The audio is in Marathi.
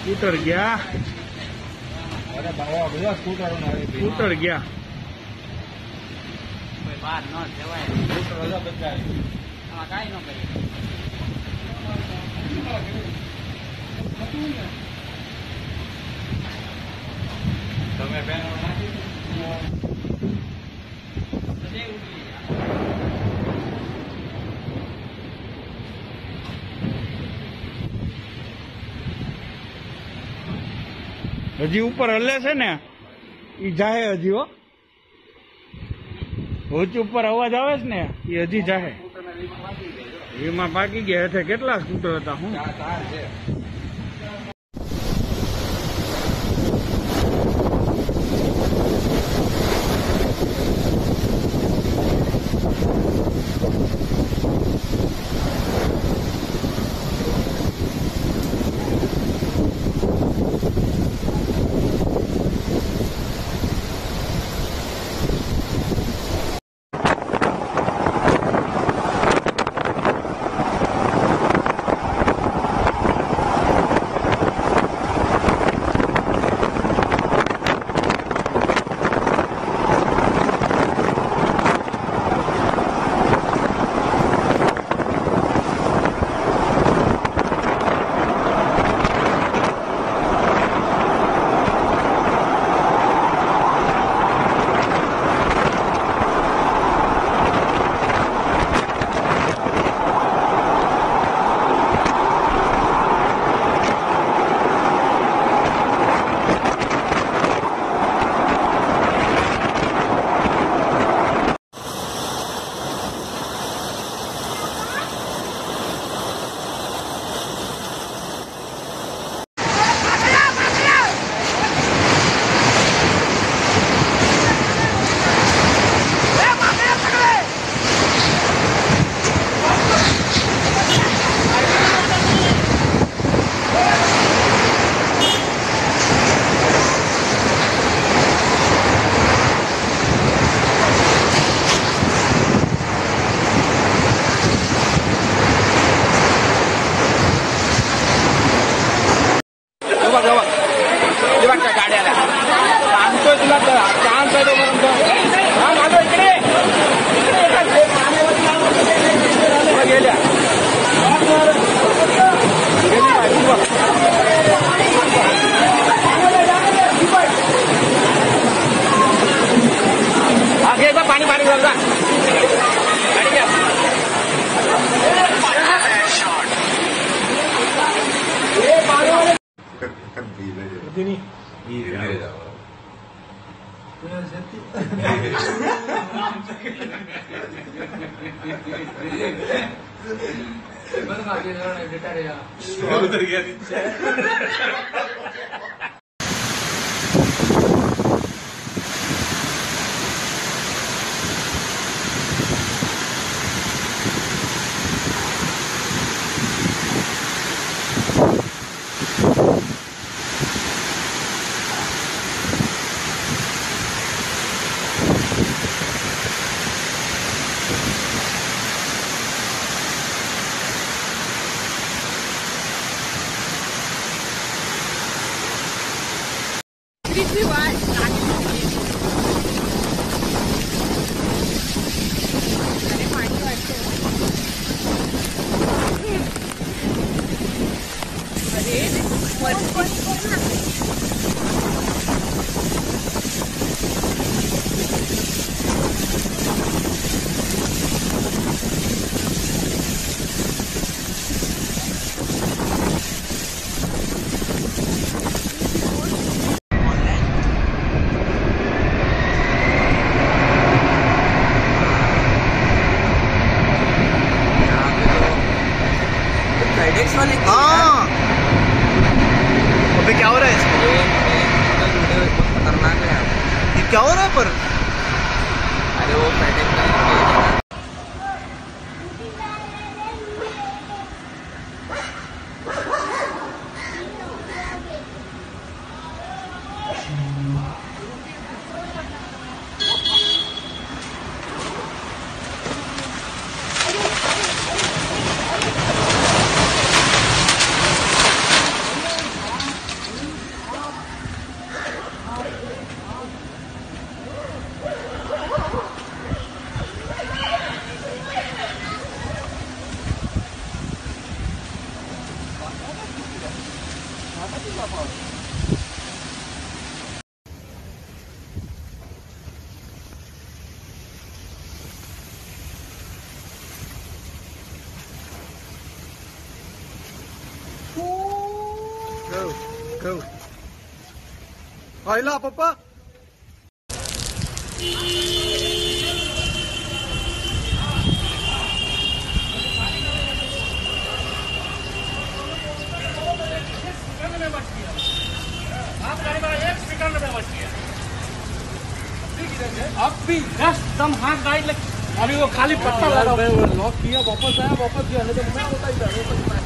स्कूटर गया स्कूटर गया बार न जवाय कई न करी તમે બેન हजी ऊपर हले से ने ई जाए हजी हो होच ऊपर अवाज आवे छे ने ई हजी जाए एमां बाकी गया थे केटला स्कूटर हता हूँ उधर गया नीचे हाँ अभी क्या हो रहा है इसमें खतरनाक है ये क्या हो रहा है पर अरे वो FedEx का Go, go. Ayla papa. अब भी एकदम हाथ गाइड लग, अभी वो खाली पट्टा लगा, लॉक किया, वापस आया, वापस गया, नहीं तो मैं होता ही था।